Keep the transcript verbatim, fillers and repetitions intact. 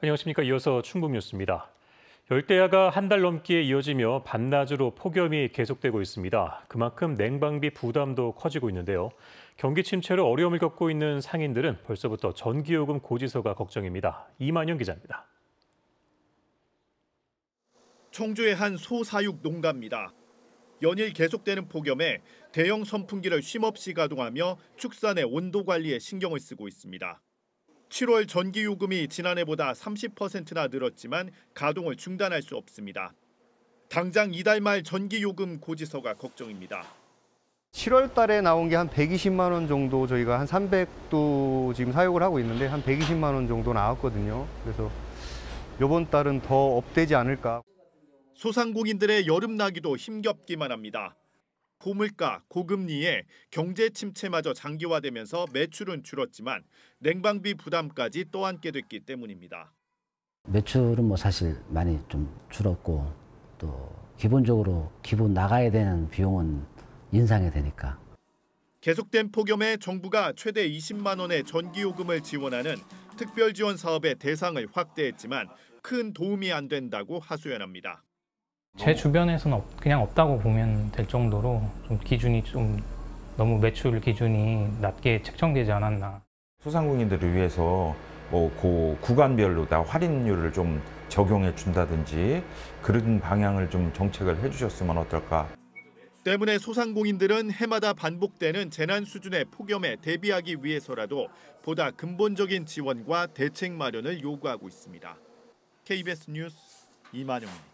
안녕하십니까. 이어서 충북 뉴스입니다. 열대야가 한 달 넘게 이어지며 반나절로 폭염이 계속되고 있습니다. 그만큼 냉방비 부담도 커지고 있는데요. 경기 침체로 어려움을 겪고 있는 상인들은 벌써부터 전기요금 고지서가 걱정입니다. 이만영 기자입니다. 청주의 한 소사육 농가입니다. 연일 계속되는 폭염에 대형 선풍기를 쉼없이 가동하며 축산의 온도 관리에 신경을 쓰고 있습니다. 칠월 전기요금이 지난해보다 삼십 퍼센트나 늘었지만 가동을 중단할 수 없습니다. 당장 이달 말 전기요금 고지서가 걱정입니다. 칠월 달에 나온 게 한 백이십만 원 정도, 저희가 한 삼백도 지금 사용을 하고 있는데 한 백이십만 원 정도 나왔거든요. 그래서 이번 달은 더 업되지 않을까. 소상공인들의 여름나기도 힘겹기만 합니다. 고물가, 고금리에 경제 침체마저 장기화되면서 매출은 줄었지만 냉방비 부담까지 떠안게 됐기 때문입니다. 매출은 뭐 사실 많이 좀 줄었고 또 기본적으로 기본 나가야 되는 비용은 인상이 되니까. 계속된 폭염에 정부가 최대 이십만 원의 전기요금을 지원하는 특별지원 사업의 대상을 확대했지만 큰 도움이 안 된다고 하소연합니다. 제 주변에서는 없, 그냥 없다고 보면 될 정도로 좀 기준이 좀 너무 매출 기준이 낮게 책정되지 않았나. 소상공인들을 위해서 뭐 그 구간별로 다 할인율을 좀 적용해 준다든지 그런 방향을 좀 정책을 해주셨으면 어떨까. 때문에 소상공인들은 해마다 반복되는 재난 수준의 폭염에 대비하기 위해서라도 보다 근본적인 지원과 대책 마련을 요구하고 있습니다. 케이비에스 뉴스 이만영입니다.